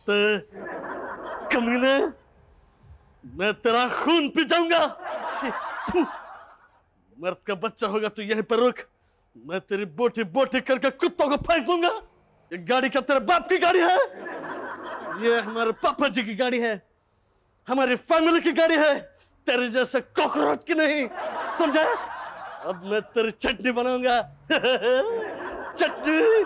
कुत्ते, कमीने, मैं तेरा खून पी जाऊंगा। मर्द का बच्चा होगा तो यहीं पर रुक, मैं तेरी बोटी बोटी करके कुत्तों को फेंक दूंगा। ये गाड़ी क्या तेरे बाप की गाड़ी है? ये हमारे पापा जी की गाड़ी है, हमारी फैमिली की गाड़ी है, तेरे जैसे कॉकरोच की नहीं, समझा? अब मैं तेरी चटनी बनाऊंगा। चटनी।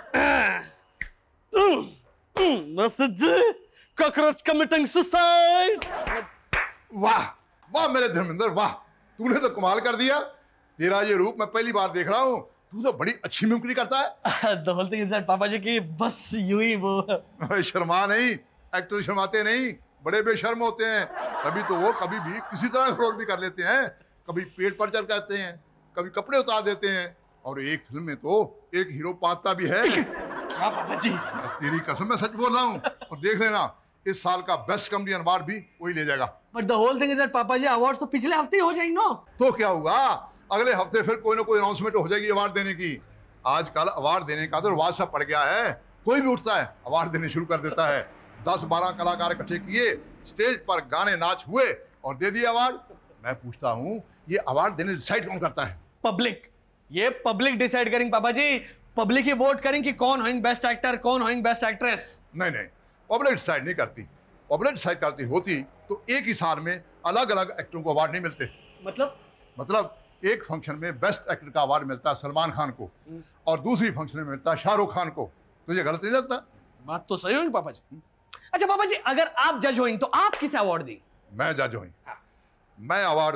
Cockroach committing suicide. वाह वाह मेरे धर्मेंद्र, वाह, तूने तो कमाल कर दिया। तेरा ये रूप मैं पहली बार देख रहा हूँ। तू तो बड़ी अच्छी मिमिक्री करता है। The whole thing is that पापा जी की बस यूं ही वो शर्मा नहीं, एक्टर शर्माते नहीं, बड़े बेशर्म होते हैं। तभी तो वो कभी भी किसी तरह रोल भी कर लेते हैं। कभी पेट पर चढ़ जाते हैं, कभी कपड़े उतार देते हैं, और एक फिल्म में तो एक हीरो पाता भी है। क्या पापा जी? तेरी कसम मैं सच बोल रहा हूँ। और देख लेना, इस साल का बेस्ट कॉमेडियन अवार्ड भी वही ले जाएगा। But the whole thing is that पापा जी अवार्ड तो पिछले हफ्ते ही हो जाएंगे ना। तो क्या होगा, अगले हफ्ते फिर कोई ना कोई अनाउंसमेंट हो जाएगी अवार्ड देने की। आजकल अवार्ड देने का तो रिवाज सा पड़ गया है। कोई भी उठता है अवार्ड देने शुरू कर देता है। 10-12 कलाकार इकट्ठे किए, स्टेज पर गाने नाच हुए और दे दिए अवार्ड। मैं पूछता हूँ, ये अवार्ड देने डिसाइड कौन करता है? पब्लिक। ये पब्लिक डिसाइड करेंगे पापा जी। पब्लिक ही वोट करेंगे कि कौन होंगे बेस्ट एक्टर, कौन होंगे बेस्ट एक्ट्रेस। नहीं नहीं, पब्लिक डिसाइड नहीं करती। पब्लिक डिसाइड करती होती तो एक ही साल में अलग अलग एक्टरों को अवार्ड नहीं मिलते। मतलब एक फंक्शन में बेस्ट एक्टर का अवार्ड मिलता है सलमान खान को, और दूसरी फंक्शन में मिलता है शाहरुख खान को। तो ये गलत नहीं लगता? बात तो सही होगी पापा जी। अच्छा पापा जी, अगर आप जज होंगे तो आप किसे अवार्ड देंगे? मैं जज हूँ। मैं अवार्ड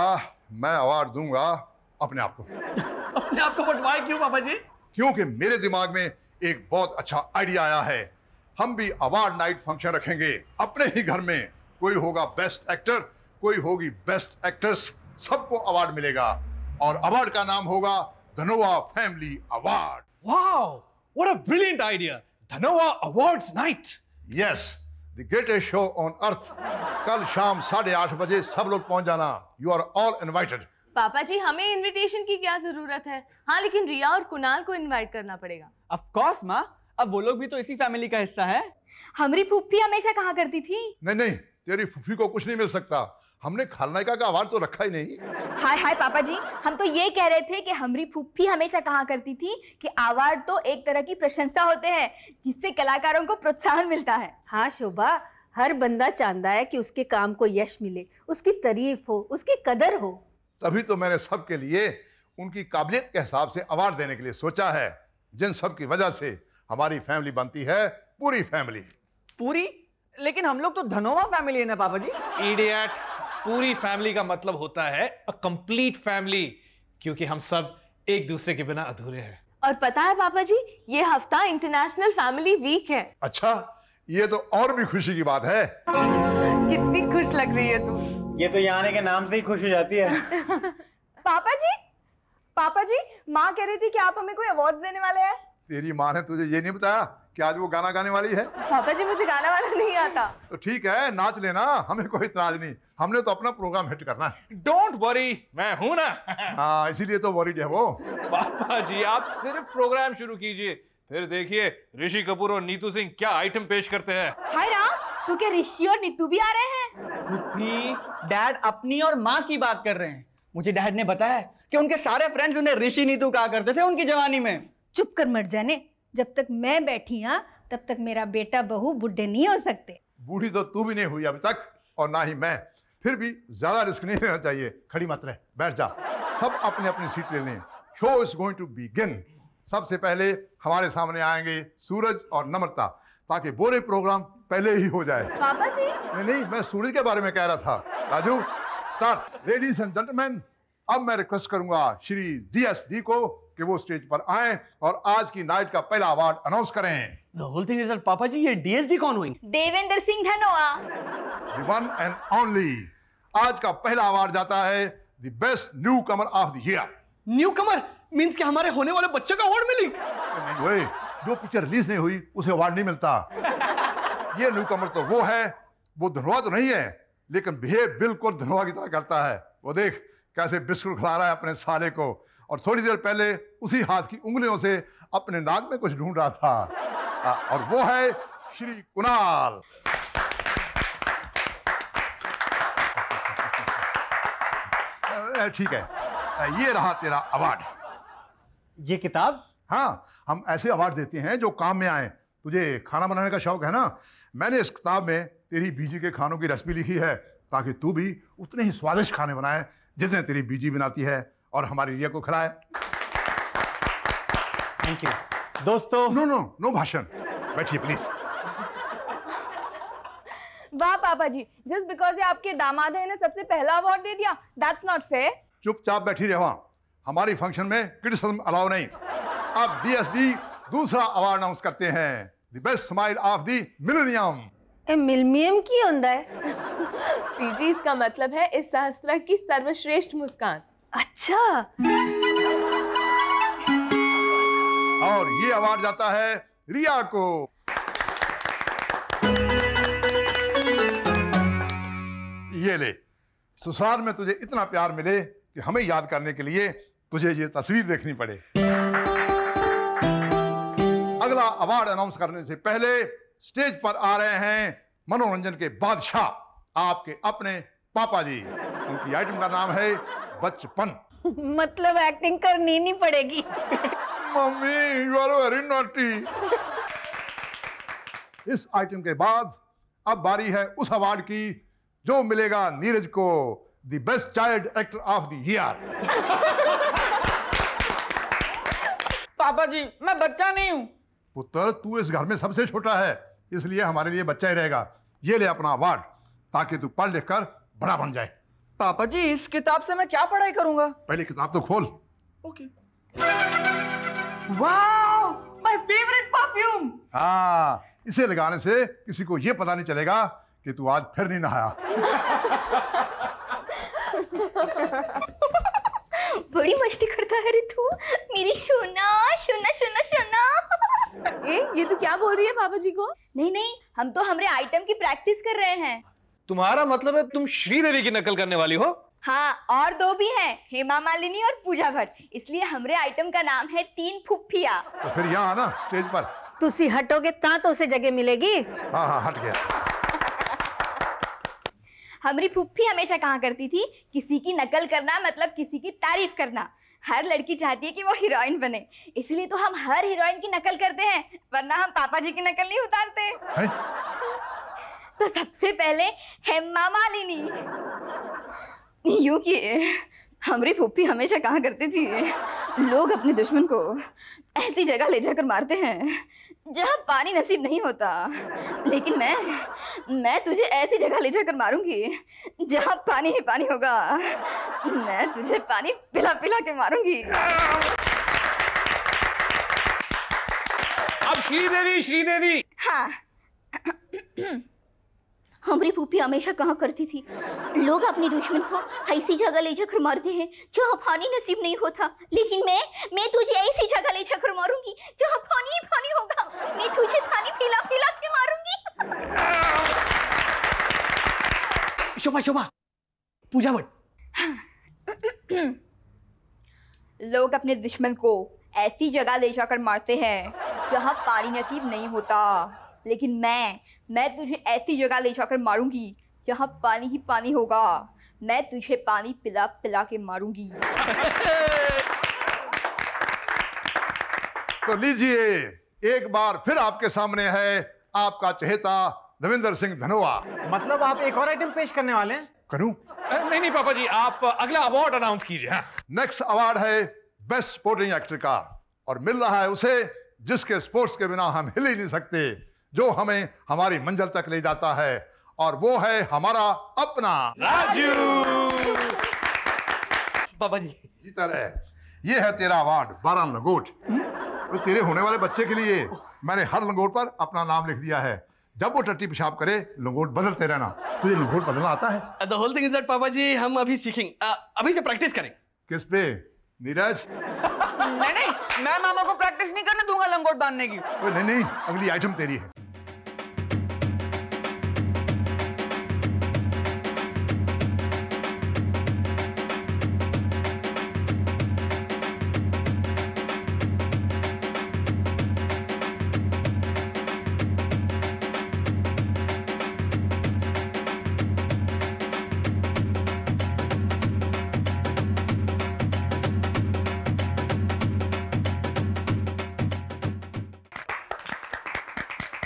दूंगा अपने आप को। अपने आप को बंटवाए क्यों पापा जी? क्योंकि मेरे दिमाग में एक बहुत अच्छा आइडिया आया है। हम भी अवार्ड नाइट फंक्शन रखेंगे अपने ही घर में। कोई होगा बेस्ट एक्टर, कोई होगी बेस्ट एक्ट्रेस, सबको अवार्ड मिलेगा, और अवार्ड का नाम होगा Dhanoa family award. Wow, what a brilliant idea. Dhanoa awards night. Yes, the greatest show on earth. कल शाम 8:30 बजे सब लोग पहुंच जाना। You are all invited. पापा जी, हमें इनविटेशन की क्या जरूरत है? हाँ, लेकिन रिया और कुणाल को इनवाइट करना पड़ेगा। ऑफ कोर्स माँ, अब वो लोग भी तो इसी फैमिली का हिस्सा है। हमारी फूफी हमेशा कहा करती थी। नहीं, तेरी फूफी को कुछ नहीं मिल सकता। हमने खलनायिका का अवार्ड तो रखा ही नहीं। हाय हाय पापा जी, हम तो ये कह रहे थे कि हमारी फूफी हमेशा कहा करती थी कि अवार्ड तो एक तरह की प्रशंसा होते हैं, जिससे कलाकारों को प्रोत्साहन मिलता है। हाँ शोभा, हर बंदा चाहता है कि उसके काम को यश मिले, उसकी तारीफ हो, उसकी कदर हो। तभी तो मैंने सबके लिए उनकी काबिलियत के हिसाब से अवार्ड देने के लिए सोचा है, जिन सब की वजह से हमारी फैमिली बनती है पूरी फैमिली। पूरी? लेकिन हम लोग तो धनोवा फैमिली है ना पापा जी। इडियट, पूरी फैमिली का मतलब होता है अ कंप्लीट फैमिली, क्योंकि हम सब एक दूसरे के बिना अधूरे हैं। और पता है पापा जी, ये हफ्ता इंटरनेशनल फैमिली वीक है। अच्छा, ये तो और भी खुशी की बात है। कितनी खुश लग रही है तू। ये तो यहाँ आने के नाम से ही खुश हो जाती है। पापा जी, माँ कह रही थी कि आप हमें कोई अवार्ड देने वाले हैं। तेरी माँ ने तुझे ये नहीं बताया कि आज वो गाना गाने वाली है? पापा जी, मुझे गाना वाला नहीं आता। तो ठीक है, नाच लेना, हमें कोई इतराज नहीं। हमने तो अपना प्रोग्राम हिट करना है। डोंट वरी, मैं हूं ना। हाँ, इसीलिए तो वरीड है वो। पापा जी, आप सिर्फ प्रोग्राम शुरू कीजिए, फिर देखिए ऋषि कपूर और नीतू सिंह क्या आइटम पेश करते हैं। हाय राम, तो क्या ऋषि और नीतू भी आ रहे हैं? फूफी, डैड अपनी और माँ की बात कर रहे हैं। मुझे डैड ने बताया कि उनके सारे फ्रेंड्स उन्हें ऋषि नीतू कहा करते थे उनकी जवानी में। चुप कर मर जाने, जब तक मैं बैठी हाँ तब तक मेरा बेटा बहू बुढ़े नहीं हो सकते। बूढ़ी तो तू भी नहीं हुई अभी तक, और ना ही मैं। फिर भी ज्यादा रिस्क नहीं लेना चाहिए। खड़ी मत रह, बैठ जा। सब अपनी अपनी सीट ले लें। Show is going to begin. सबसे पहले हमारे सामने आएंगे सूरज और नम्रता, ताकि बोरे प्रोग्राम पहले ही हो जाए। पापा जी? नहीं, मैं सूरज के बारे में कह रहा था। Raju, start. Ladies and gentleman, अब मैं रिक्वेस्ट करूंगा श्री DSD को कि वो स्टेज पर आए और आज की नाइट का पहला अवार्ड अनाउंस करें। The whole thing is that पापा जी, ये DSD कौन हुई? Devendra Singh Dhanoa. The one and only। आज का पहला अवार्ड जाता है the best newcomer of the year. Newcomer means कि हमारे होने वाले बच्चे का अवार्ड मिली? नहीं हुए, जो पिक्चर रिलीज नहीं हुई उसे अवार्ड नहीं मिलता। ये न्यू कमर तो वो है, वो धनोआ तो नहीं है, लेकिन बिहेव बिल्कुल धनोआ की तरह करता है। वो देख कैसे बिस्कुट खिला रहा है अपने साले को, और थोड़ी देर पहले उसी हाथ की उंगलियों से अपने नाक में कुछ ढूंढ रहा था। और वो है श्री कुणाल। ठीक है, ये रहा तेरा अवार्ड। ये किताब? हाँ, हम ऐसे अवार्ड देते हैं जो काम में आए। तुझे खाना बनाने का शौक है ना? मैंने इस किताब में तेरी बीजी के खानों की रेसिपी लिखी है ताकि तू भी उतने ही स्वादिष्ट खाने बनाए जितने तेरी बीजी बनाती है और हमारी रिया को खिलाए। थैंक यू दोस्तों। नो नो नो भाषण, बैठिए प्लीज। वाह पापा जी, जस्ट बिकॉज ये आपके दामाद है ने सबसे पहला अवार्ड दे दिया, दैट्स नॉट फेयर। चुपचाप बैठी रहे वहां, हमारी फंक्शन में क्रिटिसिज्म अलाउ नहीं। अब डीएसडी दूसरा अवार्ड अनाउंस करते हैं, the best smile of the millennium. Millennium की होता है? पीजी इसका मतलब है इस सहस्त्र की सर्वश्रेष्ठ मुस्कान। अच्छा। और ये अवार्ड जाता है रिया को। ये ले, ससुराल में तुझे इतना प्यार मिले कि हमें याद करने के लिए तुझे ये तस्वीर देखनी पड़े। अगला अवार्ड अनाउंस करने से पहले स्टेज पर आ रहे हैं मनोरंजन के बादशाह, आपके अपने पापा जी। उनकी आइटम का नाम है बचपन। मतलब एक्टिंग करनी नहीं पड़ेगी। Mummy you are very naughty. इस आइटम के बाद अब बारी है उस अवार्ड की जो मिलेगा नीरज को, the best child actor of the year. पापा जी, मैं बच्चा नहीं हूं। पुत्र, तू इस घर में सबसे छोटा है, इसलिए हमारे लिए बच्चा ही रहेगा। ये ले अपना अवार्ड, ताकि तू पढ़ लिख कर बड़ा बन जाए। पापा जी, इस किताब से मैं क्या पढ़ाई करूंगा? पहले किताब तो खोल। Okay. Wow, my favourite perfume. हाँ, इसे लगाने से किसी को ये पता नहीं चलेगा कि तू आज फिर नहीं नहाया। बड़ी मस्ती करता है रे तू, मेरी सोना सोना सोना सोना। ये तू क्या बोल रही है पापा जी को? नहीं नहीं, हम तो हमारे आइटम की प्रैक्टिस कर रहे हैं। तुम्हारा मतलब है तुम श्रीदेवी की नकल करने वाली हो? हाँ, और दो भी हैं, हेमा मालिनी और पूजा भट्ट। इसलिए हमारे आइटम का नाम है तीन फुफ्फिया। तो फिर यहाँ आना स्टेज पर। तुसी हटोगे ता तो उसे जगह मिलेगी। हाँ हाँ, हट गया। हमारी फुफ्फी हमेशा कहा करती थी, किसी की नकल करना मतलब किसी की तारीफ करना। हर लड़की चाहती है कि वो हीरोइन बने, इसलिए तो हम हर हीरोइन की नकल करते हैं, वरना हम पापा जी की नकल नहीं उतारते। है? तो सबसे पहले हेमा मालिनी। यूं कि हमारी फुफ्फी हमेशा कहा करती थी, लोग अपने दुश्मन को ऐसी जगह ले जाकर मारते हैं जहां पानी नसीब नहीं होता, लेकिन मैं तुझे ऐसी जगह ले जाकर मारूंगी जहां पानी ही पानी होगा। मैं तुझे पानी पिला पिला के मारूंगी। अब श्रीदेवी, श्रीदेवी। हाँ। हमारी फूफी हमेशा कहा करती थी, लोग अपने दुश्मन को ऐसी जगह ले जाकर मारते हैं जहाँ पानी नसीब नहीं होता, लेकिन मैं तुझे ऐसी जगह ले जाकर मारूंगी जहाँ पानी ही पानी होगा। मैं तुझे पानी पिला पिला के मारूंगी। शोभा, शोभा, पूजा भट्ट। लोग अपने दुश्मन को ऐसी जगह ले जाकर मारते हैं जहाँ पानी नसीब नहीं होता, लेकिन मैं तुझे ऐसी जगह ले जाकर मारूंगी जहाँ पानी ही पानी होगा। मैं तुझे पानी पिला पिला के मारूंगी। तो लीजिए, एक बार फिर आपके सामने है आपका चहेता देवेंद्र सिंह धनोआ। मतलब आप एक और आइटम पेश करने वाले हैं? करूं? नहीं पापा जी, आप अगला अवार्ड अनाउंस कीजिए। हाँ। नेक्स्ट अवार्ड है बेस्ट स्पोर्टिंग एक्टर का, और मिल रहा है उसे जिसके स्पोर्ट्स के बिना हम हिल ही नहीं सकते, जो हमें हमारी मंजिल तक ले जाता है, और वो है हमारा अपना राजू। पापा जी, जीता रहे। ये है तेरा अवार्ड, 12 लंगोट। तो तेरे होने वाले बच्चे के लिए मैंने हर लंगोट पर अपना नाम लिख दिया है। जब वो टट्टी पेशाब करे, लंगोट बदलते रहना। तुझे लंगोट बदलना आता है? The whole thing is that पापा जी, हम अभी सीखेंगे, अभी से प्रैक्टिस करें। किस पे, नीरज? नहीं, मैं मामा को प्रैक्टिस नहीं करने दूंगा लंगोट बांधने की। नहीं, अगली आइटम तेरी है।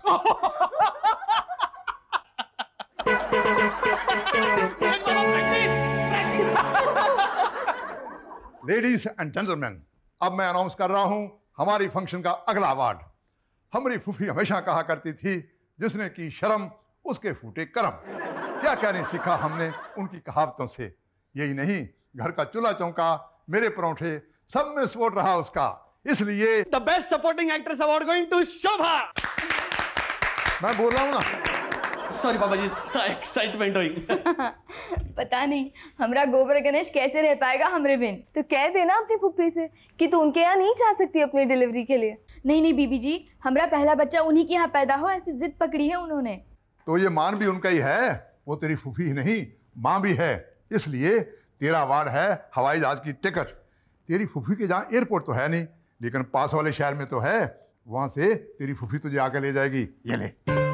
लेडीज एंड जेंटलमैन, अब मैं अनाउंस कर रहा हूं हमारी फंक्शन का अगला अवार्ड। हमारी फूफी हमेशा कहा करती थी, जिसने की शर्म उसके फूटे करम। क्या क्या नहीं सीखा हमने उनकी कहावतों से। यही नहीं, घर का चूल्हा चौका, मेरे परोठे, सब में सपोर्ट रहा उसका। इसलिए the best supporting actress award going to Shobha. मैं बोल रहा हूं ना, सॉरी पापा जी, थोड़ा एक्साइटमेंट हुई। पता नहीं हमरा गोबर गणेश कैसे रह पाएगा हमरे बिन। तो कह देना अपनी फुप्पी से कि तू उनके यहाँ नहीं जा सकती अपनी डिलीवरी के लिए। नहीं नहीं बीबी जी, हमरा पहला बच्चा उन्हीं के यहाँ पैदा हो, ऐसी जिद पकड़ी है उन्होंने। तो ये मान भी उनका ही है, वो तेरी फूफी ही नहीं माँ भी है। इसलिए तेरा अवार्ड है हवाई जहाज की टिकट। तेरी फूफी के जहाँ एयरपोर्ट तो है नहीं, लेकिन पास वाले शहर में तो है। वहां से तेरी फूफी तुझे आके ले जाएगी। ये ले।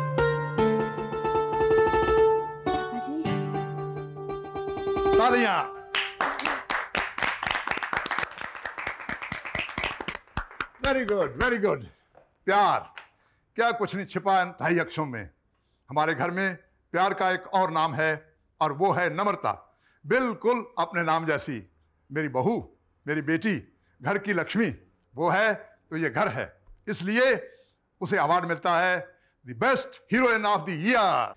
तालियां। Very good, very good. प्यार क्या कुछ नहीं छिपा इन ढाई अक्षरों में। हमारे घर में प्यार का एक और नाम है, और वो है नम्रता। बिल्कुल अपने नाम जैसी। मेरी बहू, मेरी बेटी, घर की लक्ष्मी वो है तो ये घर है। इसलिए उसे अवार्ड मिलता है the best heroine of the year.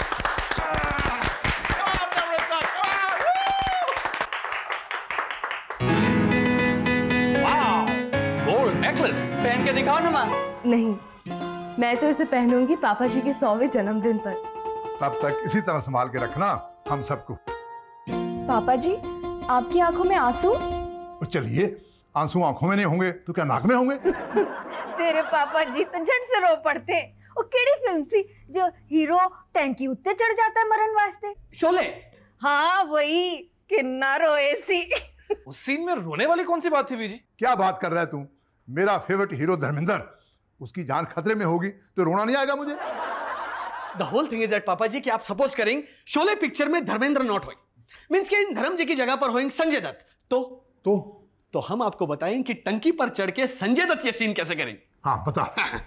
Gold necklace पहन के दिखाओ ना माँ। नहीं, मैं तो इसे पहनूंगी पापा जी के 100वें जन्मदिन पर। तब तक इसी तरह संभाल के रखना हम सबको। पापा जी, आपकी आंखों में आंसू? तो चलिए, आंसू आंखों में नहीं होंगे तो क्या नाक में होंगे? तेरे पापा जी तो झट से रो पड़ते। वो केड़ी फिल्म सी जो हीरो टैंकी उत्ते चढ़ जाता है मरण वास्ते? शोले। हाँ वही, किन्ना रोए सी। उस सीन में रोने वाली कौन सी बात थी बीजी? क्या बात कर रहा है तू? मेरा फेवरेट हीरो धर्मेंद्र, उसकी जान खतरे में होगी तो रोना नहीं आएगा मुझे? The whole thing is that पापा जी कि आप सपोज करेंगे शोले पिक्चर में धर्मेंद्र नॉट होए, मींस के इन धर्म जी की जगह पर होएंगे संजय दत्त। तो हम आपको बताएं कि टंकी पर चढ़ के संजय दत्त ये सीन कैसे करेंगे। हाँ बता।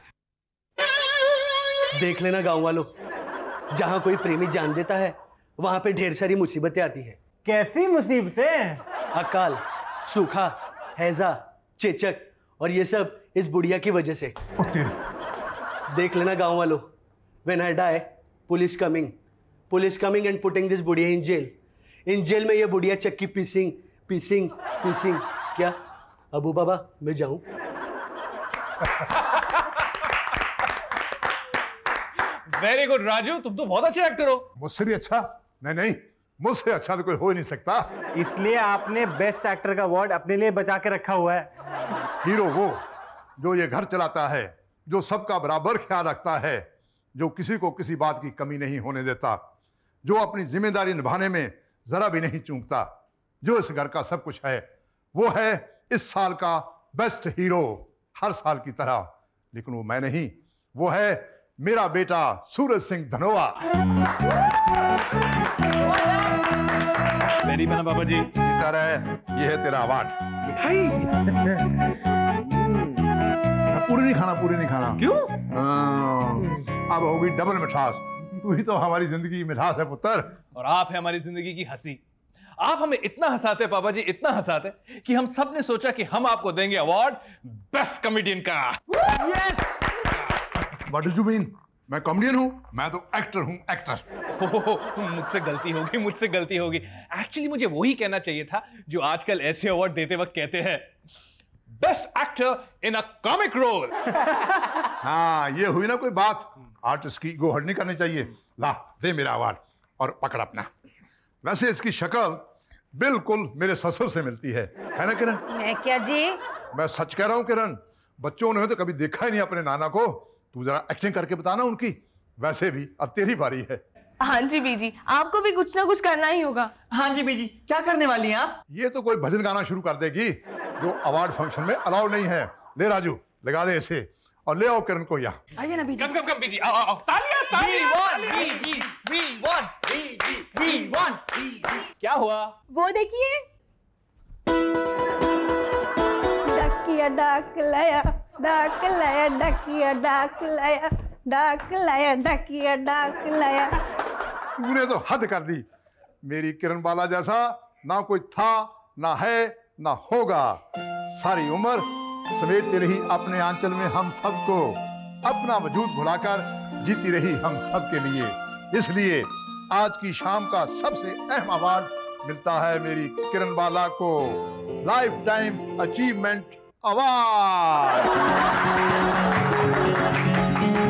देख लेना गांव वालों, जहां कोई प्रेमी जान देता है वहां पे ढेर सारी मुसीबतें आती हैं। कैसी मुसीबतें? अकाल, सूखा, हैजा, चेचक, और ये सब इस बुढ़िया की वजह से। देख लेना गांव वालों, when I die, police coming and putting this बुढ़िया इन जेल। इन जेल में ये बुढ़िया चक्की पीसिंग। क्या अबू बाबा मैं जाऊं? वेरी गुड राजू, तुम तो बहुत अच्छे एक्टर हो। मुझसे भी अच्छा? नहीं, मुझसे अच्छा तो कोई हो ही नहीं सकता। इसलिए आपने बेस्ट एक्टर का अवार्ड अपने लिए बचा के रखा हुआ है। हीरो वो जो ये घर चलाता है, जो सबका बराबर ख्याल रखता है, जो किसी को किसी बात की कमी नहीं होने देता, जो अपनी जिम्मेदारी निभाने में जरा भी नहीं चूकता, जो इस घर का सब कुछ है, वो है इस साल का बेस्ट हीरो। हर साल की तरह, लेकिन वो मैं नहीं, वो है मेरा बेटा सूरज सिंह धनोआ। वेरी बना बाबा जी। जीता रहे, ये है तेरा अवार्ड। पूरी नहीं खाना। क्यों? अब होगी डबल मिठास। तू ही तो हमारी जिंदगी की मिठास है पुत्र। और आप है हमारी जिंदगी की हंसी। आप हमें इतना हंसाते पापा जी, इतना हंसाते कि हम सब ने सोचा कि हम आपको देंगे अवार्ड बेस्ट कॉमेडियन का। Yes. What do you mean? मैं कॉमेडियन हूं? मैं तो एक्टर हूं, एक्टर। मुझसे गलती होगी। एक्चुअली मुझे वही कहना चाहिए था जो आजकल ऐसे अवार्ड देते वक्त कहते हैं, best actor in a comic role. हाँ, ये हुई ना कोई बात। आर्टिस्ट की ईगो हर्ट नहीं करनी चाहिए। ला दे मेरा अवार्ड और पकड़ अपना। वैसे इसकी शक्ल बिल्कुल मेरे ससुर से मिलती है ना किरण? मैं क्या जी? मैं सच कह रहा हूं किरण, बच्चों ने तो कभी देखा ही नहीं अपने नाना को। तू जरा एक्टिंग करके बताना उनकी। वैसे भी अब तेरी बारी है। हाँ जी बीजी, आपको भी कुछ ना कुछ करना ही होगा। हाँ जी बीजी, क्या करने वाली हैं आप? ये तो कोई भजन गाना शुरू कर देगी जो अवार्ड फंक्शन में अलाउ नहीं है। ले राजू, लगा दे इसे और ले आओ किरण को यहाँ। आइए ना बीजी। कम बीजी, आओ। तालियां। We won. क्या हुआ? वो देखिए, डाकिया डाक लाया, डाकिया डाक लाया, डाक लाया डाकिया डाक लाया। तूने तो हद कर दी। मेरी किरण बाला जैसा ना कोई था, ना है, ना होगा। सारी उम्र समेटती रही अपने आंचल में हम सबको, अपना वजूद भुलाकर जीती रही हम सब के लिए। इसलिए आज की शाम का सबसे अहम अवार्ड मिलता है मेरी किरण बाला को, लाइफ टाइम अचीवमेंट अवार्ड।